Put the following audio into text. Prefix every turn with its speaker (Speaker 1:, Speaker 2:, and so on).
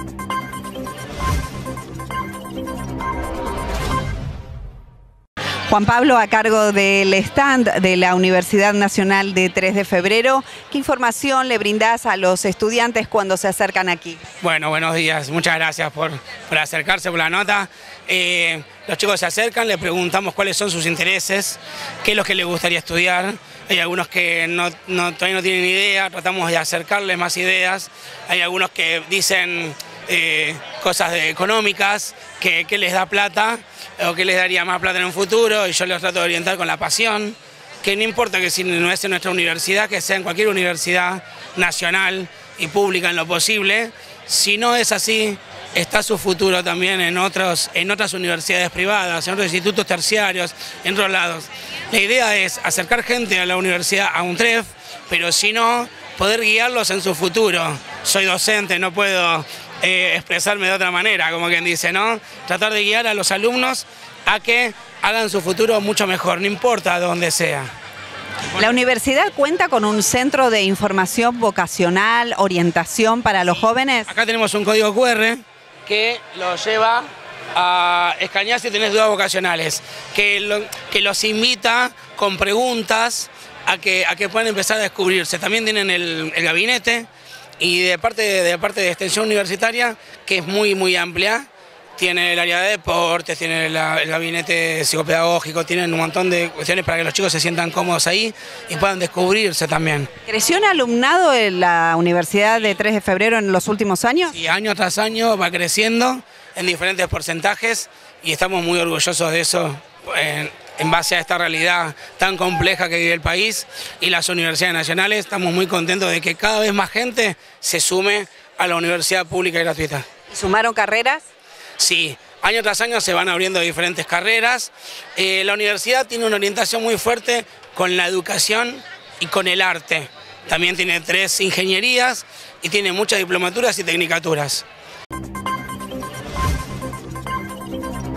Speaker 1: Juan Pablo, a cargo del stand de la Universidad Nacional de 3 de Febrero, ¿qué información le brindás a los estudiantes cuando se acercan aquí?
Speaker 2: Bueno, buenos días, muchas gracias por acercarse, por la nota. Los chicos se acercan, le preguntamos cuáles son sus intereses, qué es lo que les gustaría estudiar. Hay algunos que todavía no tienen idea, tratamos de acercarles más ideas. Hay algunos que dicen cosas económicas, que les da plata o que les daría más plata en un futuro, y yo los trato de orientar con la pasión, que no importa que si no es en nuestra universidad, que sea en cualquier universidad nacional y pública en lo posible. Si no es así, está su futuro también en otras universidades privadas, en otros institutos terciarios, en otros lados. La idea es acercar gente a la universidad, a UNTREF, pero si no, poder guiarlos en su futuro. Soy docente, no puedo expresarme de otra manera, como quien dice, ¿no? Tratar de guiar a los alumnos a que hagan su futuro mucho mejor, no importa dónde sea.
Speaker 1: ¿La universidad cuenta con un centro de información vocacional, orientación para los jóvenes?
Speaker 2: Acá tenemos un código QR que lo lleva a escanear si tenés dudas vocacionales, que los invita con preguntas a que puedan empezar a descubrirse. También tienen el gabinete, y de parte de extensión universitaria, que es muy amplia. Tiene el área de deportes, tiene el gabinete psicopedagógico, tienen un montón de cuestiones para que los chicos se sientan cómodos ahí y puedan descubrirse también.
Speaker 1: ¿Creció en alumnado en la Universidad de 3 de Febrero en los últimos años?
Speaker 2: Sí, año tras año va creciendo en diferentes porcentajes y estamos muy orgullosos de eso en base a esta realidad tan compleja que vive el país y las universidades nacionales. Estamos muy contentos de que cada vez más gente se sume a la universidad pública y gratuita.
Speaker 1: ¿Sumaron carreras?
Speaker 2: Sí, año tras año se van abriendo diferentes carreras. La universidad tiene una orientación muy fuerte con la educación y con el arte. También tiene 3 ingenierías y tiene muchas diplomaturas y tecnicaturas.